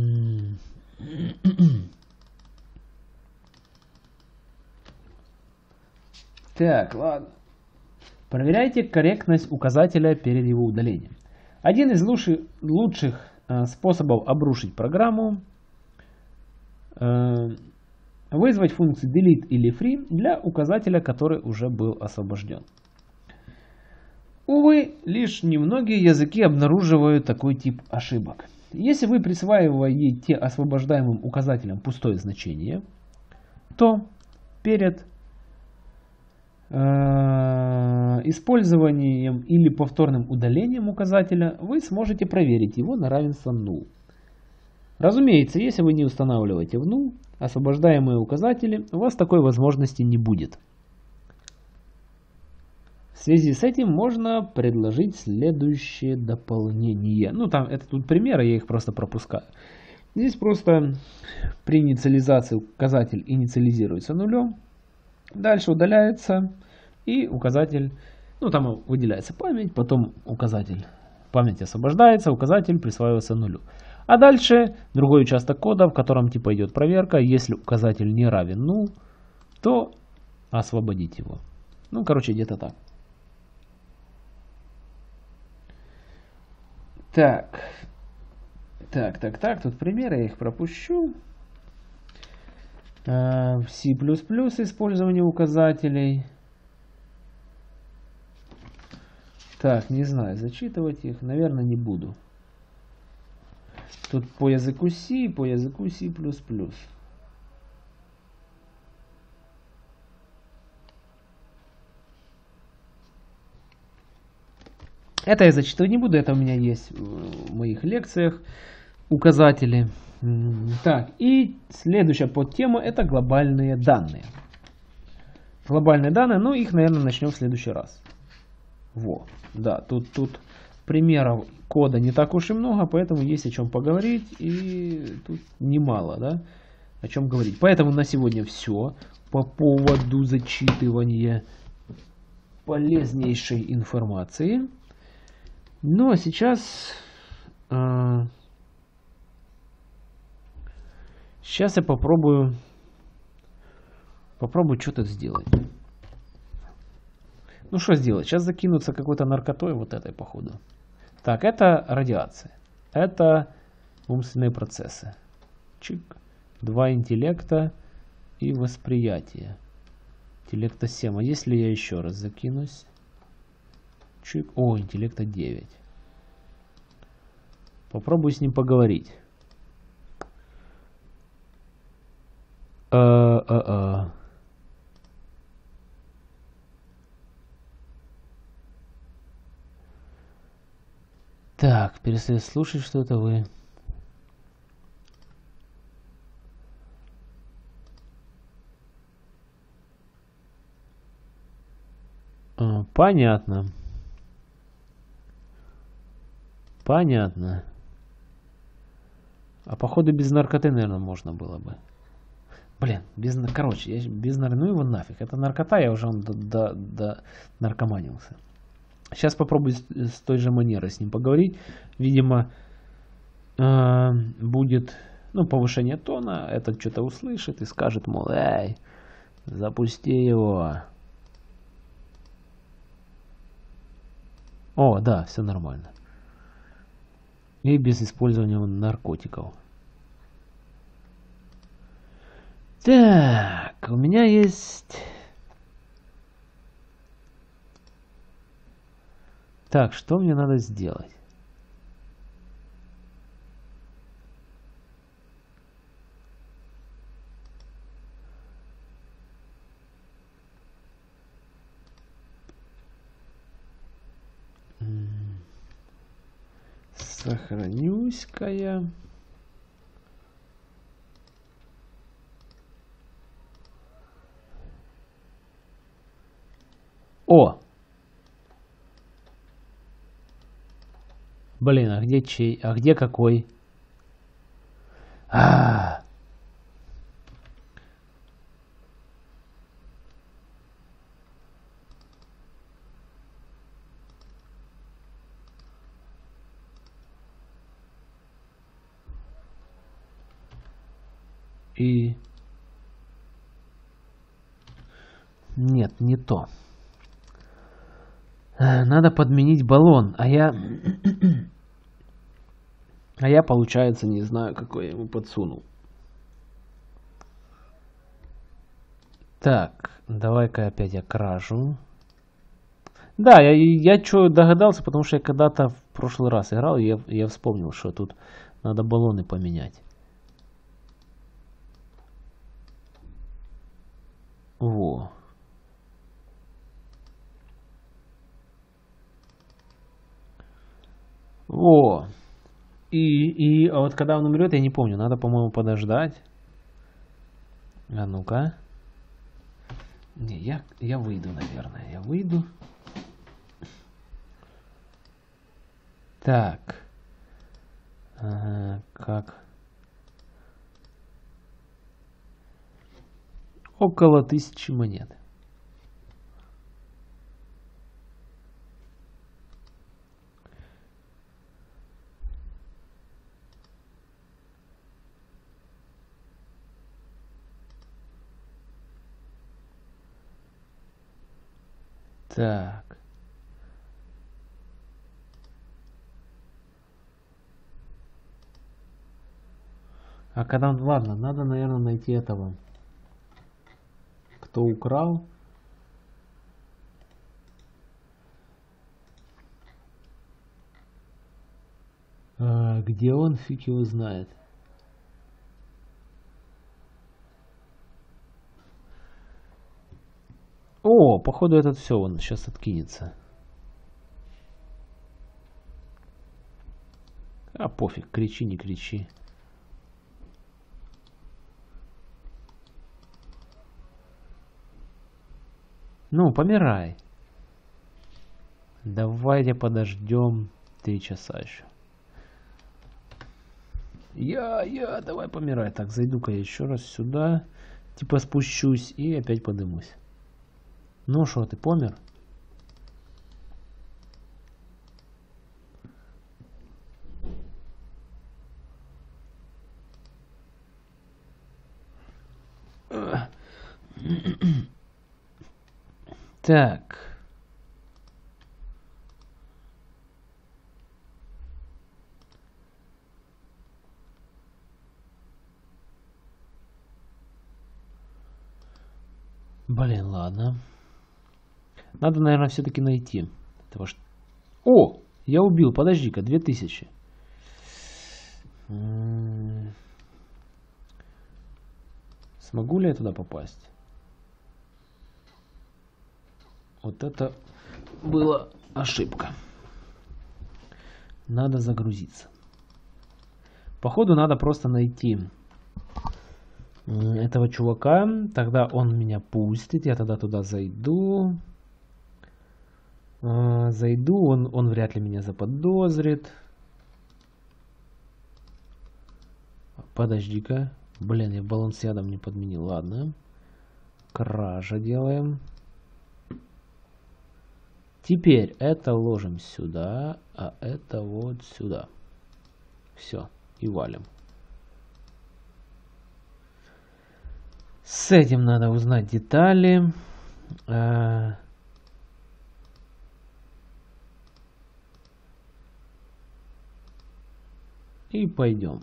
S1: Так, ладно. Проверяйте корректность указателя перед его удалением. Один из лучших, лучших э, способов обрушить программу э, вызвать функции delete или free для указателя, который уже был освобожден. Увы, лишь немногие языки обнаруживают такой тип ошибок. Если вы присваиваете освобождаемым указателям пустое значение, то перед э, использованием или повторным удалением указателя вы сможете проверить его на равенство null. Разумеется, если вы не устанавливаете в null освобождаемые указатели, у вас такой возможности не будет. В связи с этим можно предложить следующее дополнение. Ну, там, это тут примеры, я их просто пропускаю. Здесь просто при инициализации указатель инициализируется нулем. Дальше удаляется и указатель, ну, там выделяется память, потом указатель, память освобождается, указатель присваивается нулю. А дальше другой участок кода, в котором типа идет проверка. Если указатель не равен null, то освободить его. Ну, короче, где-то так. Так, так, так, так, тут примеры, я их пропущу. В C++ использование указателей. Так, не знаю, зачитывать их, наверное, не буду. Тут по языку C, по языку C++. Это я зачитывать не буду, это у меня есть в моих лекциях указатели. Так, и следующая подтема — это глобальные данные. Глобальные данные, ну их, наверное, начнем в следующий раз. Во, да, тут, тут примеров кода не так уж и много, поэтому есть о чем поговорить, и тут немало, да, о чем говорить. Поэтому на сегодня все по поводу зачитывания полезнейшей информации. Ну а сейчас, э, сейчас я попробую, попробую что-то сделать. Ну что сделать? Сейчас закинуться какой-то наркотой вот этой походу. Так, это радиация. Это умственные процессы. Чик. Два интеллекта и восприятие. Интеллекта семь. А если я еще раз закинусь? Чик. О, интеллекта девять. Попробую с ним поговорить. А-а-а. Так, перестаю слушать что-то вы. А, понятно. Понятно. А походу без наркоты, наверное, можно было бы. Блин, без, короче, я без наркоты, ну его нафиг. Это наркота, я уже до, до, до наркоманился. Сейчас попробую с, с той же манерой с ним поговорить. Видимо, э, будет, ну, повышение тона. Этот что-то услышит и скажет, мол, эй, запусти его. О, да, все нормально. И без использования наркотиков. Так, у меня есть... Так, что мне надо сделать? Сохранюсь-ка я. О! Блин, а где чей? А где какой? А, -а, -а. И... Нет, не то. Надо подменить баллон, а я... А я, получается, не знаю, какой я ему подсунул. Так, давай-ка опять я кражу. Да, я, я что догадался, потому что я когда-то в прошлый раз играл, и я, я вспомнил, что тут надо баллоны поменять. О! И, и а вот когда он умрет, я не помню. Надо, по-моему, подождать. А ну-ка. Не, я, я выйду, наверное. Я выйду. Так. Ага, как? Около тысячи монет. Так. А когда... Ладно, надо, наверное, найти этого. Кто украл. А, где он, фиг его знает. О, походу этот все, он сейчас откинется. А пофиг, кричи, не кричи. Ну, помирай. Давайте подождем три часа еще. Я, я, давай помирай. Так, зайду-ка я еще раз сюда. Типа спущусь и опять подымусь. Ну что, ты помер? Так. Блин, ладно. Надо, наверное, все-таки найти этого. Ш... О, я убил, подожди-ка, две тысячи. Смогу ли я туда попасть? Вот это была ошибка. Надо загрузиться. Походу надо просто найти этого чувака. Тогда он меня пустит. Я тогда туда зайду. Зайду. Он, он вряд ли меня заподозрит. Подожди-ка. Блин, я баллон с ядом не подменил. Ладно. Кража делаем. Теперь это ложим сюда, а это вот сюда. Все, и валим. С этим надо узнать детали. И пойдем.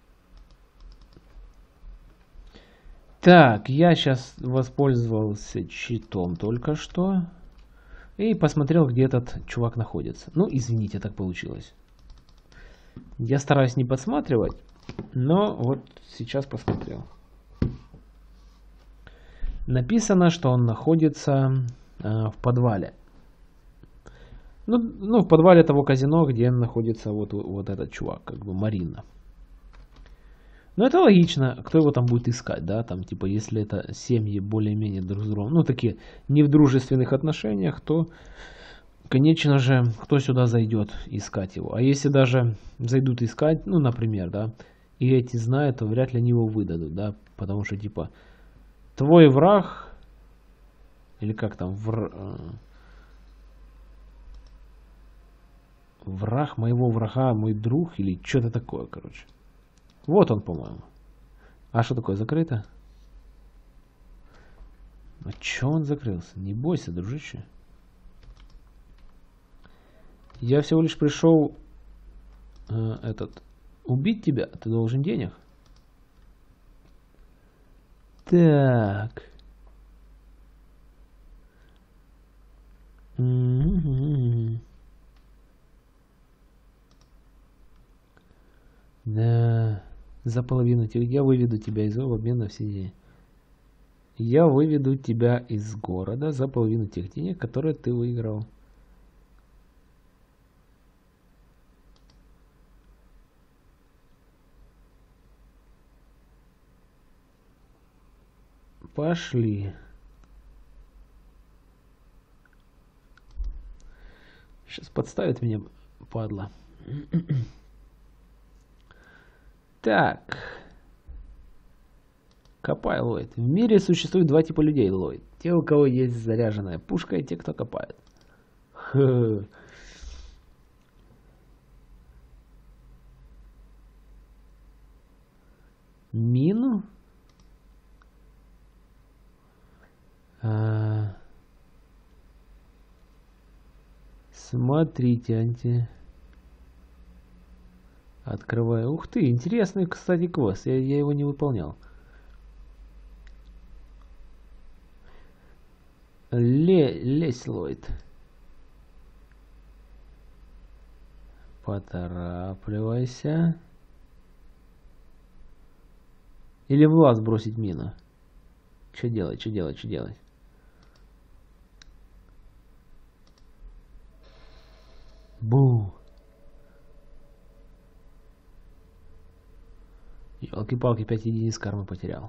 S1: Так, я сейчас воспользовался читом только что. И посмотрел, где этот чувак находится. Ну, извините, так получилось. Я стараюсь не подсматривать, но вот сейчас посмотрел. Написано, что он находится э, в подвале. Ну, ну, в подвале того казино, где находится вот, вот этот чувак, как бы Марина. Ну, это логично. Кто его там будет искать, да? Там, типа, если это семьи более-менее друг с другом, ну, такие не в дружественных отношениях, то, конечно же, кто сюда зайдет искать его? А если даже зайдут искать, ну, например, да, и эти знают, то вряд ли они его выдадут, да? Потому что, типа, твой враг, или как там, вр... враг моего врага, мой друг, или что-то такое, короче. Вот он, по-моему. А что такое, закрыто? А чё он закрылся? Не бойся, дружище. Я всего лишь пришел э, этот убить тебя. Ты должен денег. Так. Mm-hmm. Да. За половину тех я выведу тебя из в обмен на все деньги. Я выведу тебя из города за половину тех денег, которые ты выиграл. Пошли. Сейчас подставит меня, падла. Так. Копай, Ллойд. В мире существует два типа людей, Ллойд. Те, у кого есть заряженная пушка, и те, кто копает. Хы. Мину? А... Смотрите, анти... Открываю. Ух ты, интересный, кстати, квест. Я, я его не выполнял. Ле... Лезь, Ллойд. Поторапливайся. Или в лаз бросить мину. Что делать, что делать, что делать? Бу. Ёлки-палки, пять единиц кармы потерял.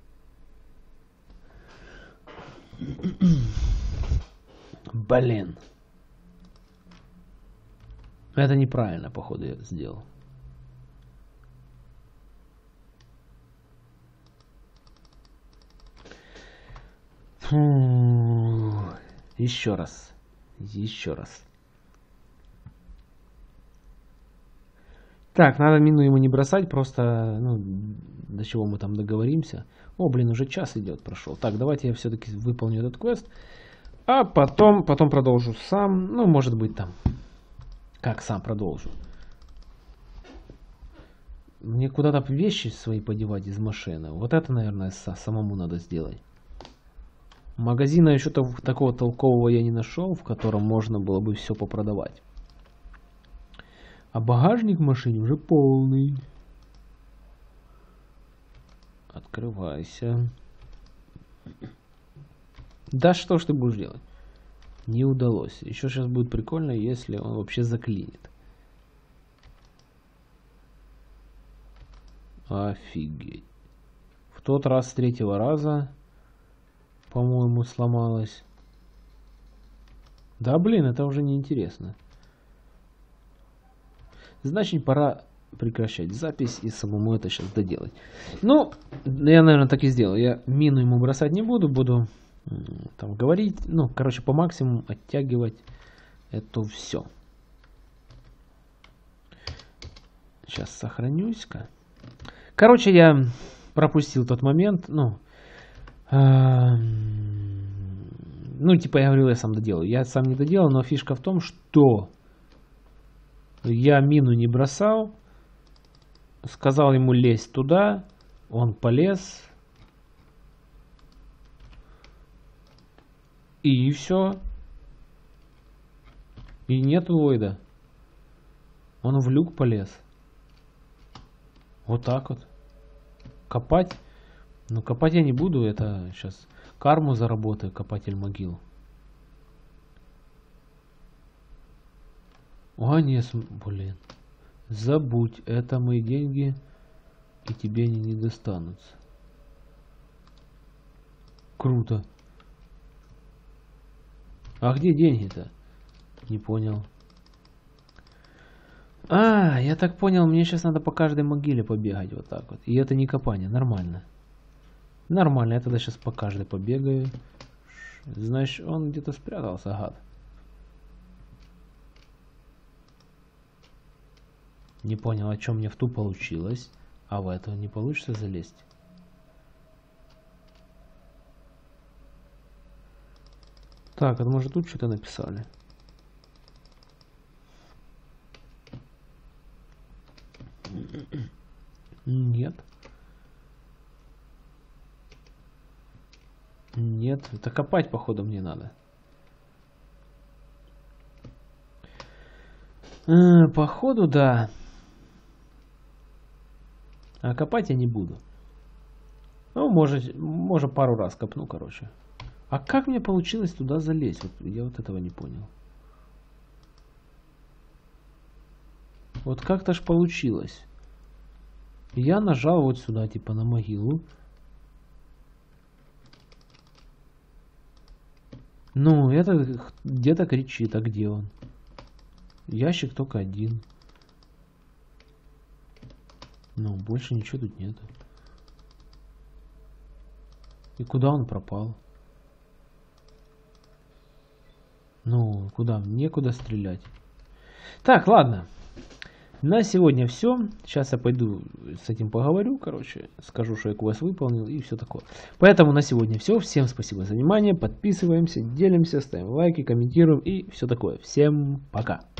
S1: Блин. Это неправильно, походу, я сделал. Фу. Еще раз. Еще раз. Так, надо мину ему не бросать, просто, ну, до чего мы там договоримся. О, блин, уже час идет, прошел. Так, давайте я все-таки выполню этот квест. А потом, потом продолжу сам. Ну, может быть, там. Как сам продолжу? Мне куда-то вещи свои подевать из машины. Вот это, наверное, самому надо сделать. Магазина еще такого толкового я не нашел, в котором можно было бы все попродавать. А багажник в машине уже полный. Открывайся. Да что ж ты будешь делать? Не удалось. Еще сейчас будет прикольно, если он вообще заклинит. Офигеть. В тот раз с третьего раза, по-моему, сломалось. Да блин, это уже не интересно. Значит, пора прекращать запись и самому это сейчас доделать. Ну, я, наверное, так и сделал. Я мину ему бросать не буду, буду там говорить, ну, короче, по максимуму оттягивать это все. Сейчас сохранюсь-ка. Короче, я пропустил тот момент, ну, э, ну, типа я говорил, я сам доделаю. Я сам не доделал, но фишка в том, что я мину не бросал, сказал ему лезть туда, он полез, и все. И нет Ллойда. Он в люк полез. Вот так вот. Копать? Ну, копать я не буду, это сейчас карму заработаю, копатель могил. А, нет, блин. Забудь, это мои деньги, и тебе они не достанутся. Круто. А где деньги-то? Не понял. А, я так понял, мне сейчас надо по каждой могиле побегать вот так вот. И это не копание, нормально. Нормально, я тогда сейчас по каждой побегаю. Значит, он где-то спрятался, гад. Не понял, о чем мне в ту получилось, а в эту не получится залезть. Так, это может тут что-то написали? Нет. Нет, это копать, походу, мне надо. А, походу, да. А копать я не буду. Ну, может, может пару раз копну, короче. А как мне получилось туда залезть? Вот, я вот этого не понял. Вот как-то ж получилось. Я нажал вот сюда, типа на могилу. Ну, это где-то кричит, а где он? Ящик только один. Ну, больше ничего тут нету. И куда он пропал? Ну, куда? Некуда стрелять. Так, ладно. На сегодня все. Сейчас я пойду с этим поговорю, короче. Скажу, что я квест выполнил и все такое. Поэтому на сегодня все. Всем спасибо за внимание. Подписываемся, делимся, ставим лайки, комментируем и все такое. Всем пока.